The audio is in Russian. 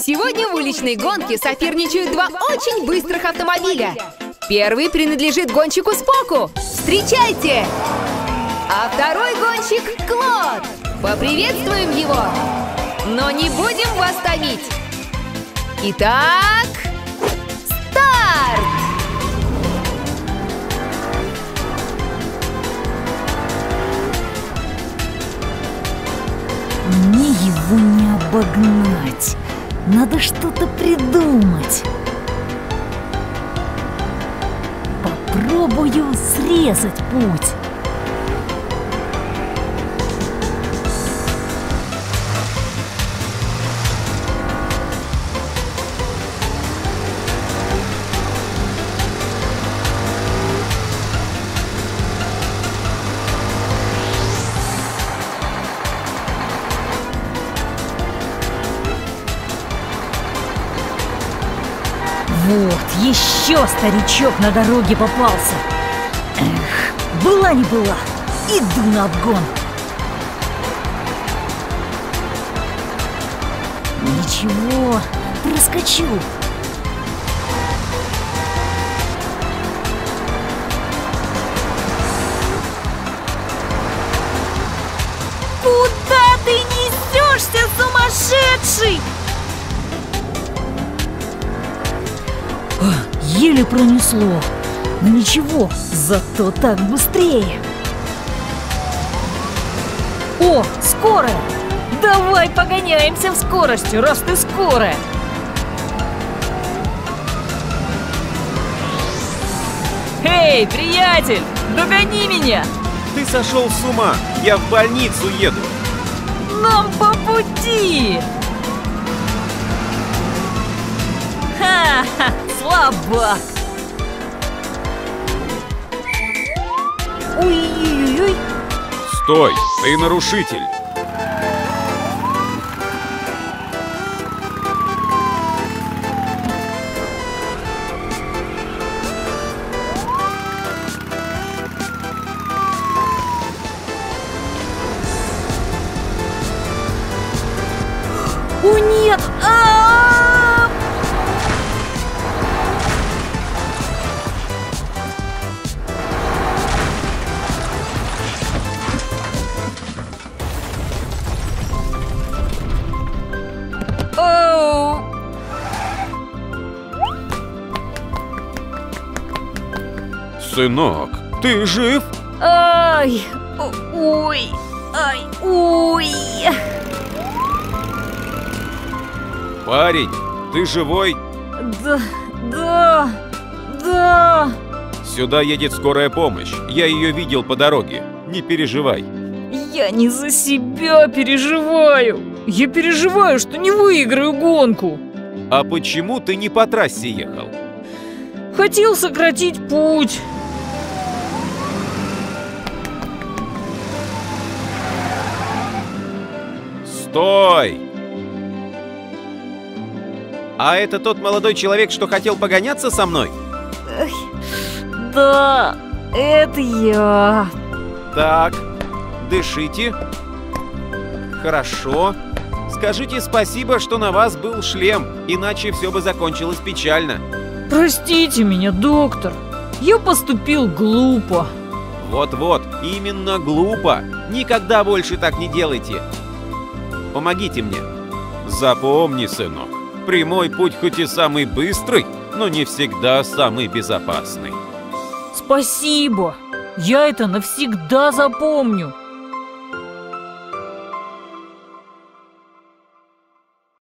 Сегодня в уличной гонке соперничают два очень быстрых автомобиля. Первый принадлежит гонщику Споку. Встречайте! А второй гонщик — Клод. Поприветствуем его. Но не будем вас томить. Итак, старт! Мне его не обогнать. Надо что-то придумать. Попробую срезать путь. Вот, еще старичок на дороге попался. Эх, была не была. Иду на обгон. Ничего, проскочу. Куда ты несешься, сумасшедший? Еле пронесло. Но ничего, зато так быстрее. О, скорая! Давай погоняемся в скорости, раз ты скорая. Эй, приятель, догони меня! Ты сошел с ума! Я в больницу еду! Нам по пути! Ха-ха! Слабак! Ой-ой-ой! Стой! Ты нарушитель! О нет! Сынок, ты жив? Ай! Ой! Ай! Ой! Парень, ты живой? Да. Сюда едет скорая помощь. Я ее видел по дороге. Не переживай. Я не за себя переживаю. Я переживаю, что не выиграю гонку. А почему ты не по трассе ехал? Хотел сократить путь. Стой! А это тот молодой человек, что хотел погоняться со мной? Да, это я. Так, дышите. Хорошо. Скажите спасибо, что на вас был шлем, иначе все бы закончилось печально. Простите меня, доктор. Я поступил глупо. Вот-вот, именно глупо. Никогда больше так не делайте. Помогите мне. Запомни, сынок, прямой путь хоть и самый быстрый, но не всегда самый безопасный. Спасибо. Я это навсегда запомню.